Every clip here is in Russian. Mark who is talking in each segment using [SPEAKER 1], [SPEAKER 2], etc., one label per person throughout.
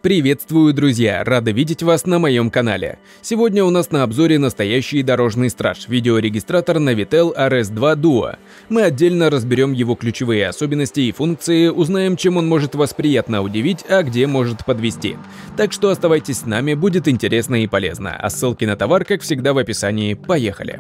[SPEAKER 1] Приветствую, друзья! Рада видеть вас на моем канале. Сегодня у нас на обзоре настоящий дорожный страж – видеорегистратор Navitel RS2 Duo. Мы отдельно разберем его ключевые особенности и функции, узнаем, чем он может вас приятно удивить, а где может подвести. Так что оставайтесь с нами, будет интересно и полезно. А ссылки на товар, как всегда, в описании. Поехали!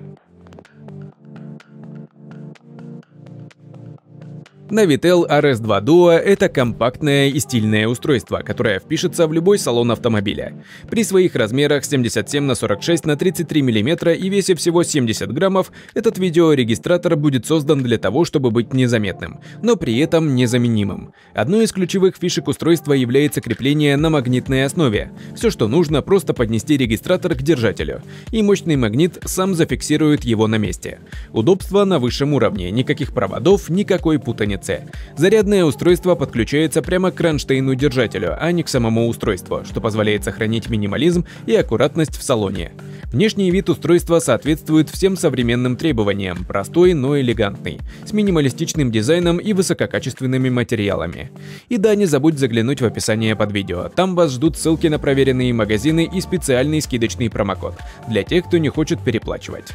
[SPEAKER 1] Navitel RS2 Duo – это компактное и стильное устройство, которое впишется в любой салон автомобиля. При своих размерах 77 на 46 на 33 мм и весе всего 70 граммов, этот видеорегистратор будет создан для того, чтобы быть незаметным, но при этом незаменимым. Одной из ключевых фишек устройства является крепление на магнитной основе. Все, что нужно, просто поднести регистратор к держателю, и мощный магнит сам зафиксирует его на месте. Удобство на высшем уровне, никаких проводов, никакой путаницы. Зарядное устройство подключается прямо к кронштейну-держателю, а не к самому устройству, что позволяет сохранить минимализм и аккуратность в салоне. Внешний вид устройства соответствует всем современным требованиям, простой, но элегантный, с минималистичным дизайном и высококачественными материалами. И да, не забудь заглянуть в описание под видео, там вас ждут ссылки на проверенные магазины и специальный скидочный промокод для тех, кто не хочет переплачивать.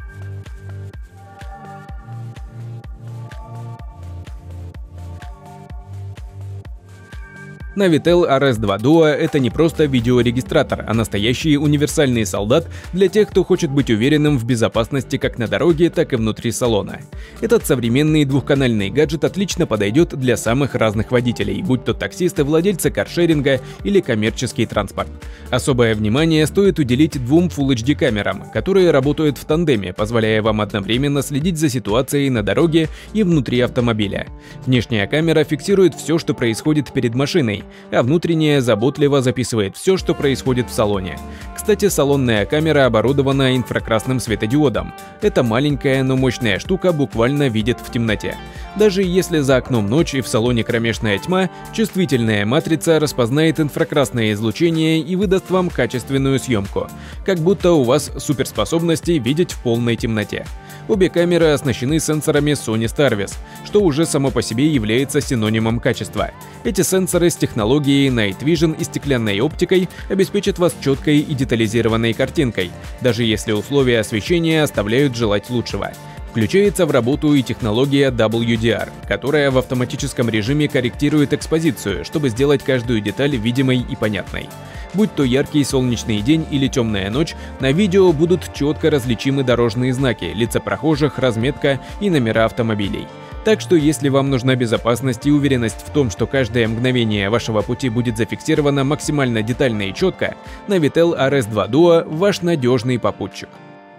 [SPEAKER 1] Navitel RS2 Duo – это не просто видеорегистратор, а настоящий универсальный солдат для тех, кто хочет быть уверенным в безопасности как на дороге, так и внутри салона. Этот современный двухканальный гаджет отлично подойдет для самых разных водителей, будь то таксисты, владельцы каршеринга или коммерческий транспорт. Особое внимание стоит уделить двум Full HD камерам, которые работают в тандеме, позволяя вам одновременно следить за ситуацией на дороге и внутри автомобиля. Внешняя камера фиксирует все, что происходит перед машиной, а внутренняя заботливо записывает все, что происходит в салоне. Кстати, салонная камера оборудована инфракрасным светодиодом. Эта маленькая, но мощная штука буквально видит в темноте. Даже если за окном ночь и в салоне кромешная тьма, чувствительная матрица распознает инфракрасное излучение и выдаст вам качественную съемку, как будто у вас суперспособности видеть в полной темноте. Обе камеры оснащены сенсорами Sony Starvis, что уже само по себе является синонимом качества. Эти сенсоры с технологией Night Vision и стеклянной оптикой обеспечат вас четкой и детализированной картинкой, даже если условия освещения оставляют желать лучшего. Включается в работу и технология WDR, которая в автоматическом режиме корректирует экспозицию, чтобы сделать каждую деталь видимой и понятной. Будь то яркий солнечный день или темная ночь, на видео будут четко различимы дорожные знаки, лица прохожих, разметка и номера автомобилей. Так что если вам нужна безопасность и уверенность в том, что каждое мгновение вашего пути будет зафиксировано максимально детально и четко, Navitel RS2 Duo – ваш надежный попутчик.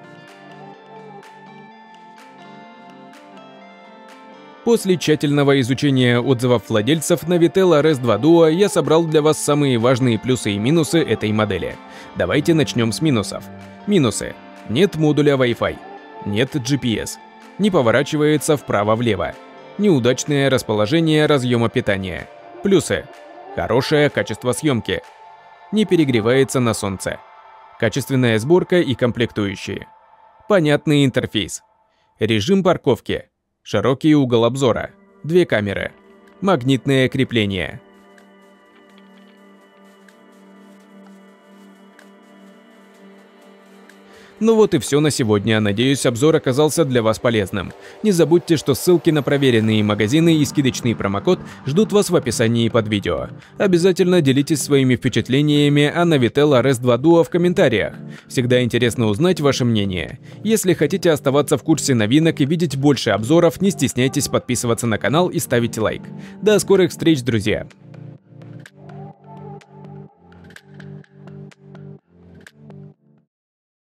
[SPEAKER 1] После тщательного изучения отзывов владельцев Navitel RS2 Duo я собрал для вас самые важные плюсы и минусы этой модели. Давайте начнем с минусов. Минусы. Нет модуля Wi-Fi. Нет GPS. Не поворачивается вправо-влево. Неудачное расположение разъема питания. Плюсы. Хорошее качество съемки. Не перегревается на солнце. Качественная сборка и комплектующие. Понятный интерфейс. Режим парковки. Широкий угол обзора, 2 камеры, магнитное крепление. Ну вот и все на сегодня. Надеюсь, обзор оказался для вас полезным. Не забудьте, что ссылки на проверенные магазины и скидочный промокод ждут вас в описании под видео. Обязательно делитесь своими впечатлениями о Navitel RS2 Duo в комментариях. Всегда интересно узнать ваше мнение. Если хотите оставаться в курсе новинок и видеть больше обзоров, не стесняйтесь подписываться на канал и ставить лайк. До скорых встреч, друзья!